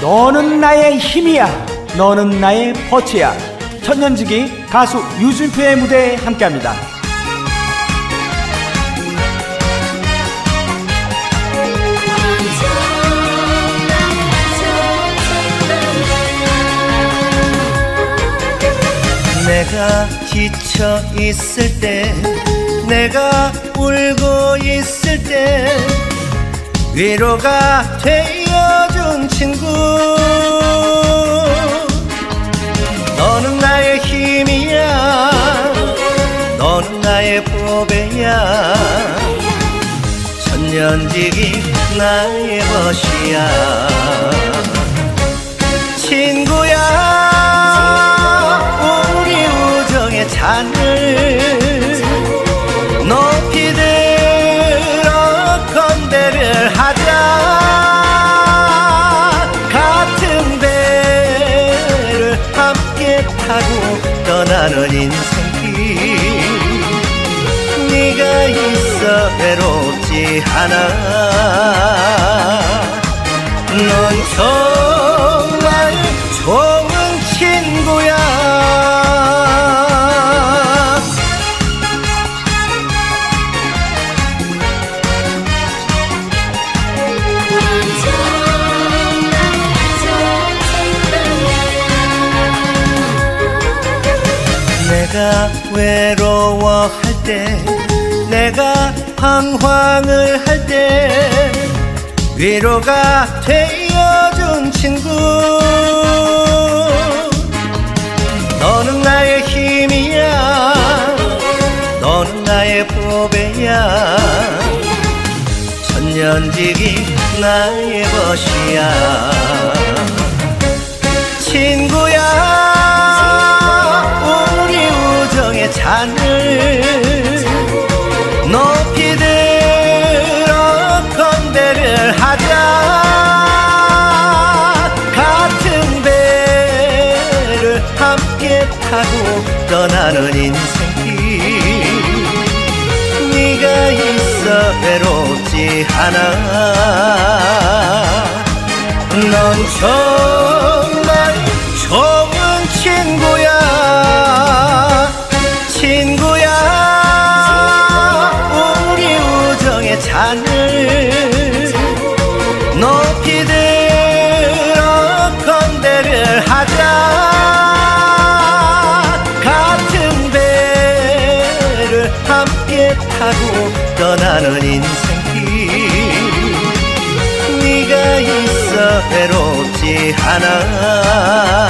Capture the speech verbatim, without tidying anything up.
너는 나의 힘이야, 너는 나의 버티야. 천년지기 가수 유준표의 무대에 함께합니다. 내가 지쳐 있을 때, 내가 울고 있을 때 위로가 되어준 친구. 너는 나의 힘이야, 너는 나의 보배야. 천년지기 나의 벗이야. 친구야, 잔을 높이 들어 건배를 하자. 같은 배를 함께 타고 떠나는 인생길. 네가 있어 외롭지 않아. 넌 정말 좋은 친구야. 내가 외로워할 때, 내가 방황을 할 때 위로가 되어준 친구. 너는 나의 힘이야, 너는 나의 보배야. 천년지기 나의 벗이야. 친구야, 잔을 높이 들어 건배를 하자. 같은 배를 함께 타고 떠나는 인생길. 네가 있어 외롭지 않아. 넌 정말 좋은 친구야. 친구야, 우리 우정의 잔을 높이 들어 건배를 하자. 같은 배를 함께 타고 떠나는 인생길. 네가 있어 외롭지 않아.